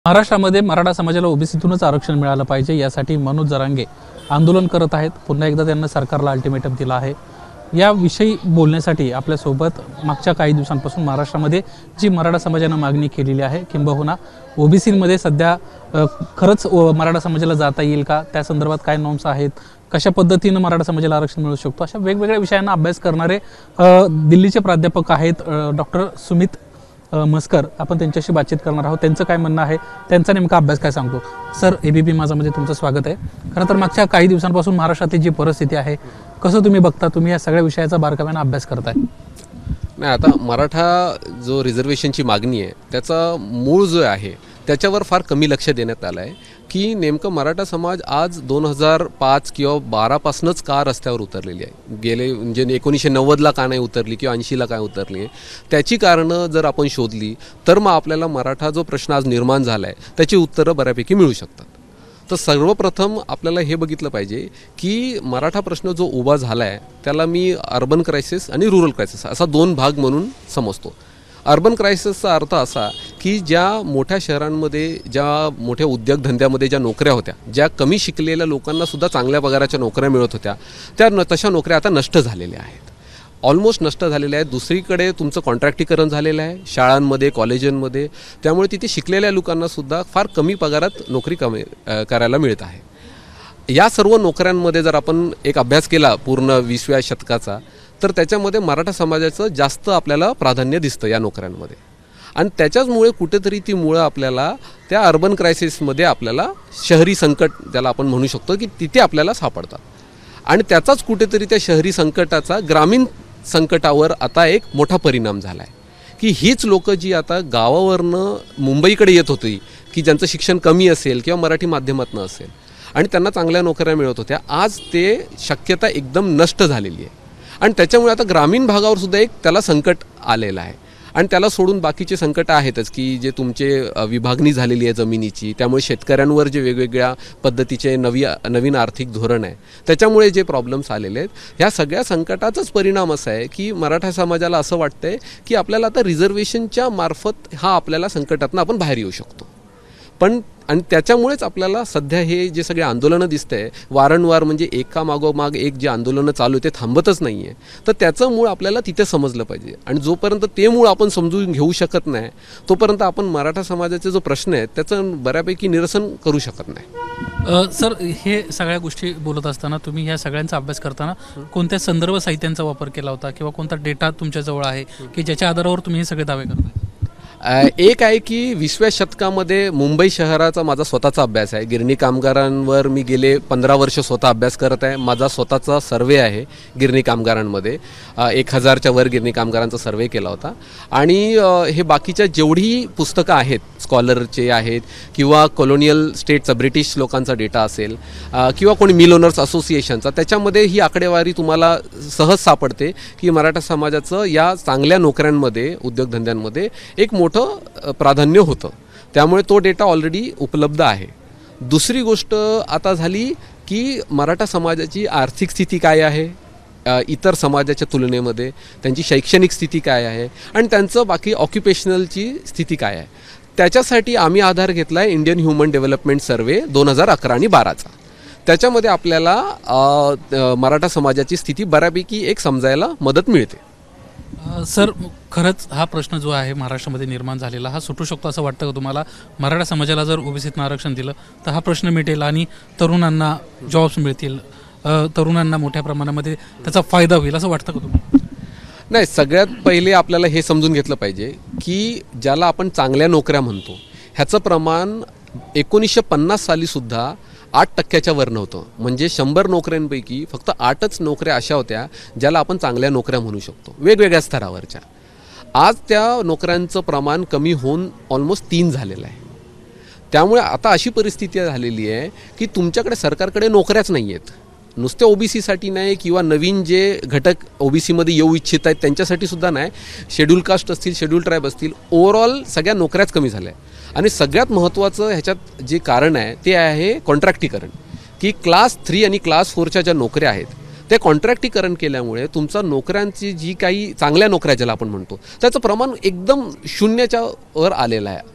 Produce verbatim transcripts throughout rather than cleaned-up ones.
महाराष्ट्रामध्ये मराठा समाजाला ओबीसीतूनच आरक्षण मिळालं पाहिजे यासाठी मनोज जरांगे आंदोलन करत आहेत। पुन्हा एकदा त्यांना सरकारला अल्टिमेटम दिला आहे। याविषयी बोलण्यासाठी आपल्यासोबत मागच्या काही दिवसांपासून महाराष्ट्रामध्ये जी मराठा समाजाने मागणी केलेली आहे किंबहुना ओबीसीमध्ये सध्या खरंच मराठा समाजाला जाता येईल का, त्या संदर्भात काय नॉर्म्स आहेत, कशा पद्धतीने मराठा समाजाला आरक्षण मिळू शकतो, अशा वेगवेगळ्या विषयांना अभ्यास करणारे दिल्लीचे प्राध्यापक आहेत डॉक्टर सुमित मस्कर। आपण त्यांच्याशी बातचीत करणार आहोत। त्यांचं काय म्हणणं आहे, त्यांचा नेमका अभ्यास काय सांगतो। सर, एबीपी माझामध्ये तुमचं स्वागत आहे। खरं तर मागच्या काही दिवसांपासून महाराष्ट्रातली जी परिस्थिती आहे, कसं तुम्ही बघता, तुम्ही या सगळ्या विषयाचा बारकाव्याने अभ्यास करताय? नाही, आता मराठा जो रिझर्वेशनची मागणी आहे त्याचा मूळ जो आहे त्याच्यावर फार कमी लक्ष देण्यात आलं आहे की नेमकं मराठा समाज आज दोन हजार पाच किंवा बारापासूनच का रस्त्यावर उतरलेली आहे, गेले म्हणजे एकोणीसशे नव्वदला का नाही उतरली किंवा ऐंशीला काय उतरली आहे, त्याची कारणं जर आपण शोधली तर मग आपल्याला मराठा जो प्रश्न आज निर्माण झाला आहे त्याची उत्तरं बऱ्यापैकी मिळू शकतात। तर सर्वप्रथम आपल्याला हे बघितलं पाहिजे की मराठा प्रश्न जो उभा झाला आहे त्याला मी अर्बन क्रायसिस आणि रुरल क्रायसिस असा दोन भाग म्हणून समजतो। अर्बन क्रायसिसचा अर्थ असा की ज्या मोठ्या शहरांमध्ये ज्या मोठ्या उद्योगधंद्यामध्ये ज्या नोकऱ्या होत्या, ज्या कमी शिकलेल्या लोकांनासुद्धा चांगल्या पगाराच्या नोकऱ्या मिळत होत्या, त्या न तशा नोकऱ्या आता नष्ट झालेल्या आहेत, ऑलमोस्ट नष्ट झालेल्या आहेत। दुसरीकडे तुमचं कॉन्ट्रॅक्टीकरण झालेलं आहे शाळांमध्ये, कॉलेजांमध्ये, त्यामुळे तिथे शिकलेल्या लोकांनासुद्धा फार कमी पगारात नोकरी कमी करायला मिळत आहे। या सर्व नोकऱ्यांमध्ये जर आपण एक अभ्यास केला पूर्ण वीसव्या शतकाचा तर त्याच्यामध्ये मराठा समाजाचं जास्त आपल्याला प्राधान्य दिसतं या नोकऱ्यांमध्ये, आणि त्याच्याचमुळे कुठेतरी ती मुळं आपल्याला त्या अर्बन क्रायसिसमध्ये आपल्याला शहरी संकट ज्याला आपण म्हणू शकतो की तिथे आपल्याला सापडतात, आणि त्याचाच कुठेतरी त्या शहरी संकटाचा ग्रामीण संकटावर आता एक मोठा परिणाम झाला आहे की हीच लोकं जी आता गावावरनं मुंबईकडे येत होती की ज्यांचं शिक्षण कमी असेल किंवा मराठी माध्यमातनं असेल आणि त्यांना चांगल्या नोकऱ्या मिळत होत्या, आज ते शक्यता एकदम नष्ट झालेली आहे, आणि त्याच्यामुळे आता ग्रामीण भागावर सुद्धा एक त्याला संकट आलेलं आहे। आणि त्याला सोडून बाकीचे संकट आहेतच की जे तुमचे विभागणी झालेली आहे जमिनीची, त्यामुळे शेतकऱ्यांवर जे वेगवेगळ्या पद्धतीचे नवी नवीन आर्थिक धोरण आहे त्याच्यामुळे जे प्रॉब्लेम्स आलेले आहेत, ह्या सगळ्या संकटाचाच परिणाम असा आहे की मराठा समाजाला असं वाटतंय की आपल्याला आता रिझर्वेशनच्या मार्फत हा आपल्याला संकटातनं आपण बाहेर येऊ शकतो। पण आणि त्याच्यामुळेच आपल्याला सध्या हे जे सगळे आंदोलनं दिसत आहे वारंवार, म्हणजे एका मागोमाग एक जे आंदोलनं चालू आहे ते थांबतच नाही आहे, तर त्याचं मूळ आपल्याला तिथे समजलं पाहिजे, आणि जोपर्यंत ते मूळ आपण समजून घेऊ शकत नाही तोपर्यंत आपण मराठा समाजाचे जो प्रश्न आहे त्याचं बऱ्यापैकी निरसन करू शकत नाही। सर, हे सगळ्या गोष्टी बोलत असताना तुम्ही ह्या सगळ्यांचा अभ्यास करताना कोणत्या संदर्भ साहित्यांचा वापर केला होता किंवा कोणता डेटा तुमच्याजवळ आहे की ज्याच्या आधारावर तुम्ही हे सगळे दावे करताय? एक आहे की वीसव्या शतकामध्ये मुंबई शहराचा माझा स्वतःचा अभ्यास आहे। गिरणी कामगारांवर मी गेले पंधरा वर्ष स्वतः अभ्यास करत आहे। माझा स्वतःचा सर्वे आहे गिरणी कामगारांमध्ये, एक हजारच्या वर गिरणी कामगारांचा सर्वे केला होता, आणि हे बाकीच्या जेवढी पुस्तकं आहेत स्कॉलरचे आहेत किंवा कॉलोनियल स्टेटचा ब्रिटिश लोकांचा डेटा असेल किंवा कोणी मिल ओनर्स असोसिएशनचा, त्याच्यामध्ये ही आकडेवारी तुम्हाला सहज सापडते की मराठा समाजाचं या चांगल्या नोकऱ्यांमध्ये उद्योगधंद्यांमध्ये एक मोठं प्राधान्य होतं, त्यामुळे तो डेटा ऑलरेडी उपलब्ध आहे। दुसरी गोष्ट आता झाली की मराठा समाजाची आर्थिक स्थिती काय आहे इतर समाजाच्या तुलनेमध्ये, त्यांची शैक्षणिक स्थिती काय आहे, आणि त्यांचं बाकी ऑक्युपेशनलची स्थिती काय आहे, त्याच्यासाठी आम्ही आधार घेतला आहे इंडियन ह्युमन डेव्हलपमेंट सर्वे दोन हजार अकरा आणि बाराचा। त्याच्यामध्ये आपल्याला मराठा समाजाची स्थिती बऱ्यापैकी एक समजायला मदत मिळते। सर, खरंच हा प्रश्न जो आहे महाराष्ट्रामध्ये निर्माण झालेला हा सुटू शकतो असं वाटतं का तुम्हाला? मराठा समाजाला जर ओबीसीतनं आरक्षण दिलं तर हा प्रश्न मिटेल आणि तरुणांना जॉब्स मिळतील, तरुणांना मोठ्या प्रमाणामध्ये त्याचा फायदा होईल असं वाटतं का तुम्हाला? नाही, सगळ्यात पहिले आपल्याला हे समजून घेतलं पाहिजे की ज्याला आपण चांगल्या नोकऱ्या म्हणतो ह्याचं प्रमाण एकोणीसशे पन्नास साली सुद्धा आठ टक्क्याच्या वर नव्हतं, म्हणजे शंभर नोकऱ्यांपैकी फक्त आठच नोकऱ्या अशा होत्या ज्याला आपण चांगल्या नोकऱ्या म्हणू शकतो वेगवेगळ्या स्तरावरच्या। आज त्या नोकऱ्यांचं प्रमाण कमी होऊन ऑलमोस्ट तीन झालेलं आहे, त्यामुळे आता अशी परिस्थिती झालेली आहे की तुमच्याकडे सरकारकडे नोकऱ्याच नाही आहेत, नुसते ओबीसीसाठी नाही किंवा नवीन जे घटक ओबीसीमध्ये येऊ इच्छित आहेत त्यांच्यासाठी सुद्धा नाही, शेड्यूल कास्ट असतील, शेड्यूल ट्राईब असतील, ओव्हरऑल सगळ्या नोकऱ्याच कमी झाल्या। आणि सगळ्यात महत्त्वाचं ह्याच्यात जे कारण आहे ते आहे कॉन्ट्रॅक्टीकरण, की क्लास थ्री आणि क्लास फोरच्या ज्या नोकऱ्या आहेत ते कॉन्ट्रॅक्टीकरण केल्यामुळे तुमचा नोकऱ्यांची जी काही चांगल्या नोकऱ्या ज्याला आपण म्हणतो त्याचं प्रमाण एकदम शून्याच्या वर आलेलं आहे आता।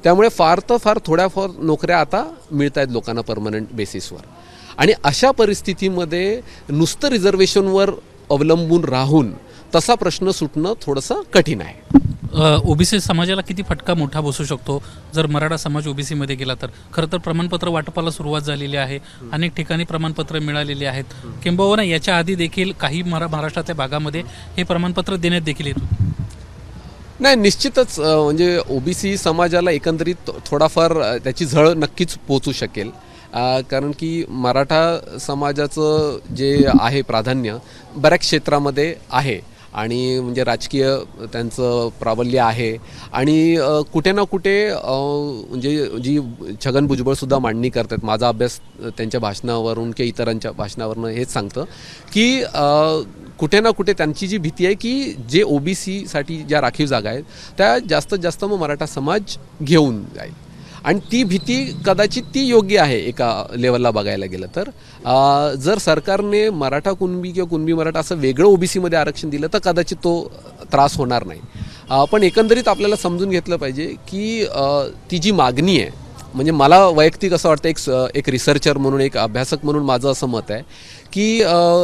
त्यामुळे फार तर फार थोड्याफार नोकऱ्या आता मिळत आहेत लोकांना परमनंट बेसिसवर. आणि अशा परिस्थितीमध्ये नुसतं रिझर्वेशनवर अवलंबून राहून तसा प्रश्न सुटणं थोडंसं कठीण आहे. ओबीसी समाजाला किती फटका मोठा बसू शकतो जर मराठा समाज ओबीसीमध्ये गेला तर? खरं तर प्रमाणपत्र वाटपाला सुरुवात झालेली आहे, अनेक ठिकाणी प्रमाणपत्र मिळालेली आहेत, किंबहुना याच्या आधी देखील काही मरा महाराष्ट्रातल्या भागामध्ये हे प्रमाणपत्र देण्यात देखील येत होते. नाही, निश्चितच म्हणजे ओबीसी समाजाला एकंदरीत थोडाफार त्याची झळ नक्कीच पोचू शकेल. कारण की मराठा समाजाचं जे आहे प्राधान्य बऱ्याच क्षेत्रामध्ये आहे आणि म्हणजे राजकीय त्यांचं प्राबल्य आहे आणि कुठे ना कुठे म्हणजे जी छगन भुजबळसुद्धा मांडणी करतात, माझा अभ्यास त्यांच्या भाषणावरून किंवा इतरांच्या भाषणावरून हेच सांगतं की कुठे ना कुठे त्यांची जी भीती आहे की जे ओबीसीसाठी ज्या राखीव जागा आहेत त्या जास्तीत जास्त मग मराठा समाज घेऊन जाईल. आणि ती भीती कदाचित ती योग्य आहे एका लेवलला बघायला गेलं तर. जर सरकारने मराठा कुणबी किंवा कुणबी मराठा असं वेगळं ओबीसीमध्ये आरक्षण दिलं तर कदाचित तो त्रास होणार नाही. पण एकंदरीत आपल्याला समजून घेतलं पाहिजे की ती जी मागणी आहे, म्हणजे मला वैयक्तिक असं वाटतं, एक एक रिसर्चर म्हणून, एक अभ्यासक म्हणून माझं असं मत आहे की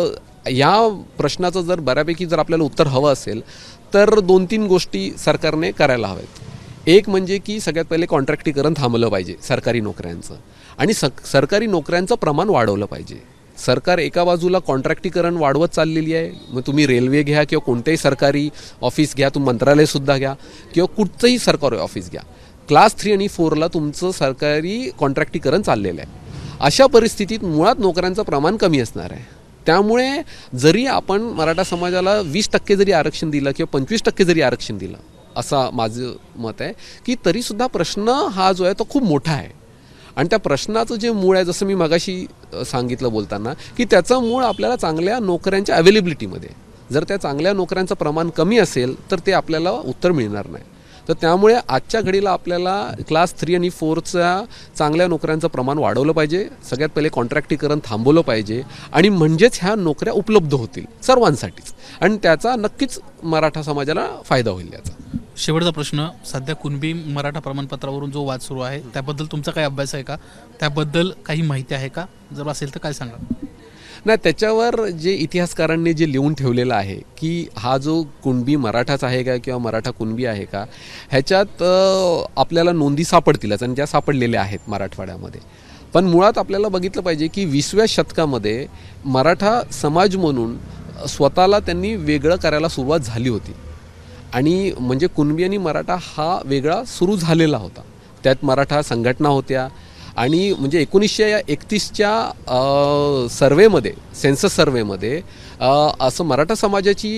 या प्रश्नाचं जर बऱ्यापैकी जर आपल्याला उत्तर हवं असेल तर दोन तीन गोष्टी सरकारने करायला हव्यात. एक म्हणजे की सगळ्यात पहिले कॉन्ट्रॅक्टीकरण थांबलं पाहिजे सरकारी नोकऱ्यांचं, आणि स सरकारी नोकऱ्यांचं प्रमाण वाढवलं पाहिजे. सरकार एका बाजूला कॉन्ट्रॅक्टीकरण वाढवत चाललेली आहे, मग तुम्ही रेल्वे घ्या किंवा कोणतेही सरकारी ऑफिस घ्या, तुम्ही मंत्रालयसुद्धा घ्या किंवा कुठचंही सरकारी ऑफिस घ्या, क्लास थ्री आणि फोरला तुमचं सरकारी कॉन्ट्रॅक्टीकरण चाललेलं आहे. अशा परिस्थितीत मुळात नोकऱ्यांचं प्रमाण कमी असणार आहे. त्यामुळे जरी आपण मराठा समाजाला वीस टक्के जरी आरक्षण दिलं किंवा पंचवीस टक्के जरी आरक्षण दिलं, असा माझं मत आहे की तरीसुद्धा प्रश्न हा जो आहे तो खूप मोठा आहे. आणि त्या प्रश्नाचं जे मूळ आहे, जसं मी मगाशी सांगितलं बोलताना, की त्याचं मूळ आपल्याला चांगल्या नोकऱ्यांच्या अवेलेबिलिटीमध्ये. जर त्या चांगल्या नोकऱ्यांचं प्रमाण कमी असेल तर ते आपल्याला उत्तर मिळणार नाही. तर त्यामुळे आजच्या घडीला आपल्याला क्लास थ्री आणि फोरच्या चांगल्या नोकऱ्यांचं प्रमाण वाढवलं पाहिजे. सगळ्यात पहिले कॉन्ट्रॅक्टीकरण थांबवलं पाहिजे आणि म्हणजेच ह्या नोकऱ्या उपलब्ध होतील सर्वांसाठीच, आणि त्याचा नक्कीच मराठा समाजाला फायदा होईल. याचा शेवटचा प्रश्न, सध्या कुणबी मराठा प्रमाणपत्रावरून जो वाद सुरू आहे त्याबद्दल तुमचा काही अभ्यास आहे का? त्याबद्दल काही माहिती आहे का? जर असेल तर काय सांगा. नाही, त्याच्यावर जे इतिहासकारांनी जे लिहून ठेवलेलं आहे की हा जो कुणबी मराठाच आहे का किंवा मराठा कुणबी आहे का, ह्याच्यात आपल्याला नोंदी सापडतीलच आणि त्या सापडलेल्या आहेत मराठवाड्यामध्ये. पण मुळात आपल्याला बघितलं पाहिजे की विसव्या शतकामध्ये मराठा समाज म्हणून स्वतःला त्यांनी वेगळं करायला सुरुवात झाली होती. आणि म्हणजे कुणबी आणि मराठा हा वेगळा सुरू झालेला होता. त्यात मराठा संघटना होत्या आणि म्हणजे एकोणीसशे एकतीसच्या सर्वेमध्ये, सेन्सस सर्वेमध्ये असं मराठा समाजाची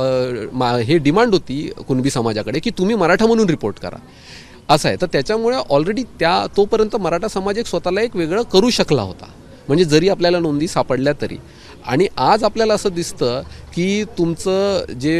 मा हे डिमांड होती कुणबी समाजाकडे की तुम्ही मराठा म्हणून रिपोर्ट करा, असं आहे. तर त्याच्यामुळे ऑलरेडी त्या तोपर्यंत मराठा समाज एक स्वतःला एक वेगळं करू शकला होता, म्हणजे जरी आपल्याला नोंदी सापडल्या तरी. आणि आज आपल्याला असं दिसतं की तुमचं जे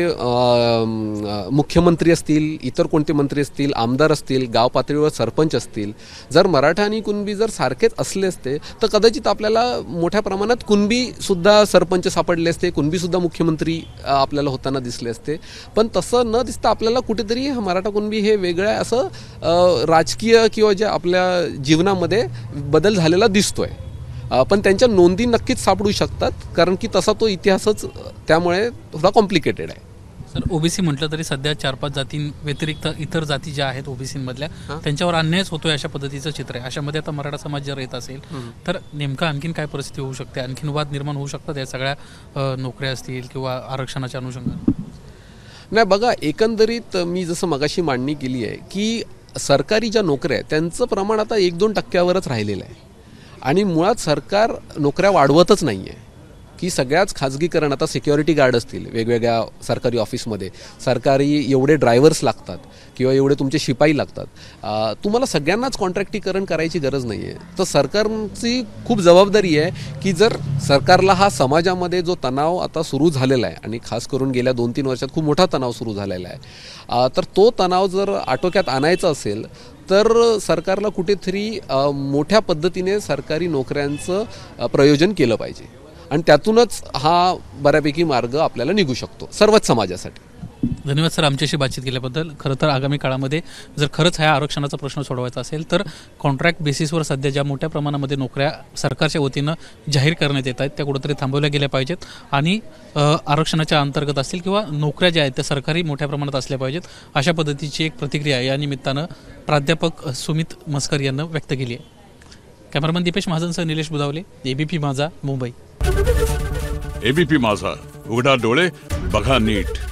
मुख्यमंत्री असतील, इतर कोणते मंत्री असतील, आमदार असतील, गाव पातळीवर सरपंच असतील, जर मराठा आणि कुणबी जर सारखेच असले असते तर कदाचित आपल्याला मोठ्या प्रमाणात कुणबीसुद्धा सरपंच सापडले असते, कुणबीसुद्धा मुख्यमंत्री आपल्याला होताना दिसले असते. पण तसं न दिसता आपल्याला कुठेतरी मराठा कुणबी हे वेगळं असं राजकीय किंवा जे आपल्या जीवनामध्ये बदल झालेला दिसतोय. पण त्यांच्या नोंदी नक्कीच सापडू शकतात, कारण की तसा तो इतिहासच त्यामुळे थोडा कॉम्प्लिकेटेड आहे. सर, ओबीसी म्हटलं तरी सध्या चार पाच जाती व्यतिरिक्त इतर जाती ज्या आहेत ओबीसीमधल्या त्यांच्यावर अन्यायच होतोय अशा पद्धतीचं चित्र आहे. अशामध्ये आता मराठा समाज जर येत असेल तर नेमकं आणखीन काय परिस्थिती होऊ शकते? आणखीन वाद निर्माण होऊ शकतात या सगळ्या नोकऱ्या असतील किंवा आरक्षणाच्या अनुषंगाने? नाही, बघा, एकंदरीत मी जसं मगाशी मांडणी केली आहे की सरकारी ज्या नोकऱ्या आहेत त्यांचं प्रमाण आता एक दोन टक्क्यावरच राहिलेलं आहे. आणि मुळात सरकार नोकऱ्या वाढवतच नाही आहे की सगळ्याच खाजगीकरण. आता सिक्युरिटी गार्ड असतील वेगवेगळ्या सरकारी ऑफिसमध्ये, सरकारी एवढे ड्रायव्हर्स लागतात किंवा एवढे तुमचे शिपाई लागतात, तुम्हाला सगळ्यांनाच कॉन्ट्रॅक्टीकरण करायची गरज नाही आहे. तर सरकारची खूप जबाबदारी आहे की जर सरकारला हा समाजामध्ये जो तणाव आता सुरू झालेला आहे, आणि खास करून गेल्या दोन तीन वर्षात खूप मोठा तणाव सुरू झालेला आहे, तर तो तणाव जर आटोक्यात आणायचा असेल तर सरकारला कुठेतरी मोठ्या पद्धतीने सरकारी नोकऱ्यांचं प्रयोजन केलं पाहिजे, आणि त्यातूनच हा बऱ्यापैकी मार्ग आपल्याला निघू शकतो सर्वच समाजासाठी. धन्यवाद सर आमच्याशी बातचीत केल्याबद्दल. खरं तर आगामी काळामध्ये जर खरंच हा आरक्षणाचा प्रश्न सोडवायचा असेल तर कॉन्ट्रॅक्ट बेसिसवर सध्या ज्या मोठ्या प्रमाणामध्ये नोकऱ्या सरकारच्या वतीनं जाहीर करण्यात येत आहेत त्या कुठंतरी थांबवल्या गेल्या पाहिजेत आणि अ, आरक्षणाच्या अंतर्गत असतील किंवा नोकऱ्या ज्या आहेत त्या सरकारी मोठ्या प्रमाणात असल्या पाहिजेत अशा पद्धतीची एक प्रतिक्रिया या निमित्तानं प्राध्यापक सुमित मस्कर यांना व्यक्त केली आहे. कॅमेरामन दीपेश महाजनसह निलेश बुधावले, एबीपी माझा, मुंबई. एबीपी माझा, उघडा डोळे बघा नीट.